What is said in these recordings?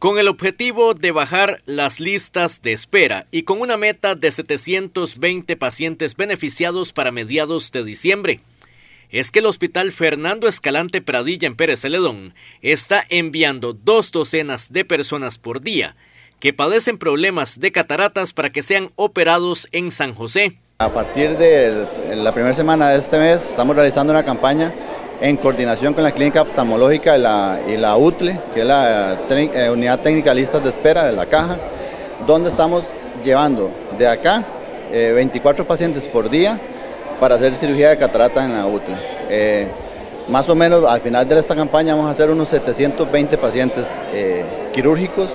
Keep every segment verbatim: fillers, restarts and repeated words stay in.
Con el objetivo de bajar las listas de espera y con una meta de setecientos veinte pacientes beneficiados para mediados de diciembre, es que el Hospital Fernando Escalante Pradilla en Pérez Celedón está enviando dos docenas de personas por día que padecen problemas de cataratas para que sean operados en San José. A partir de la primera semana de este mes estamos realizando una campaña en coordinación con la Clínica Oftalmológica y la, y la U T L E, que es la eh, Unidad Técnica de Listas de Espera de la Caja, donde estamos llevando de acá eh, veinticuatro pacientes por día para hacer cirugía de catarata en la U T L E. Eh, más o menos al final de esta campaña vamos a hacer unos setecientos veinte pacientes eh, quirúrgicos,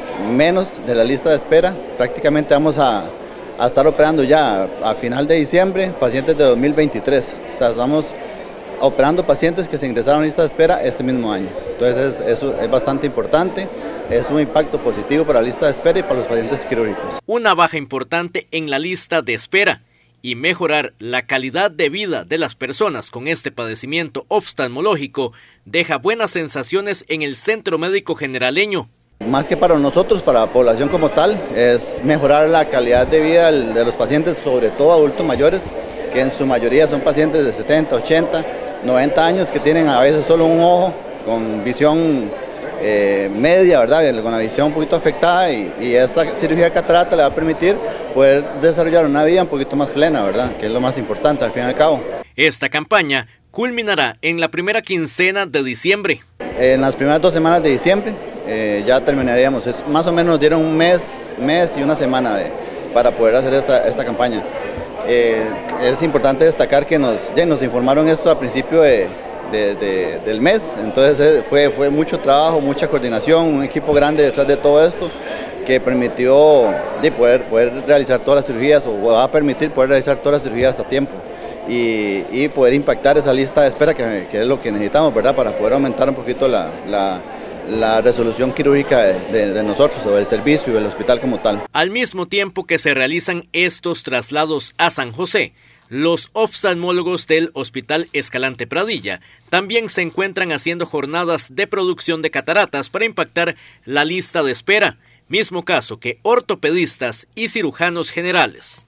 menos de la lista de espera. Prácticamente vamos a, a estar operando ya a final de diciembre pacientes de dos mil veintitrés. O sea, vamos operando pacientes que se ingresaron a lista de espera este mismo año. Entonces eso es, es bastante importante, es un impacto positivo para la lista de espera y para los pacientes quirúrgicos. Una baja importante en la lista de espera y mejorar la calidad de vida de las personas con este padecimiento oftalmológico deja buenas sensaciones en el Centro Médico Generaleño. Más que para nosotros, para la población como tal, es mejorar la calidad de vida de los pacientes, sobre todo adultos mayores, que en su mayoría son pacientes de setenta, ochenta, noventa años que tienen a veces solo un ojo con visión eh, media, ¿verdad? Con la visión un poquito afectada, y, y esta cirugía de catarata le va a permitir poder desarrollar una vida un poquito más plena, ¿verdad? Que es lo más importante al fin y al cabo. Esta campaña culminará en la primera quincena de diciembre. En las primeras dos semanas de diciembre eh, ya terminaríamos. Es, más o menos nos dieron un mes, mes y una semana de, para poder hacer esta, esta campaña. Eh, es importante destacar que nos, ya nos informaron esto a principio de, de, de, del mes, entonces fue, fue mucho trabajo, mucha coordinación, un equipo grande detrás de todo esto que permitió de poder, poder realizar todas las cirugías, o va a permitir poder realizar todas las cirugías a tiempo y, y poder impactar esa lista de espera que, que es lo que necesitamos, ¿verdad? Para poder aumentar un poquito la, la la resolución quirúrgica de, de, de nosotros, o del servicio y del hospital como tal. Al mismo tiempo que se realizan estos traslados a San José, los oftalmólogos del Hospital Escalante Pradilla también se encuentran haciendo jornadas de producción de cataratas para impactar la lista de espera, mismo caso que ortopedistas y cirujanos generales.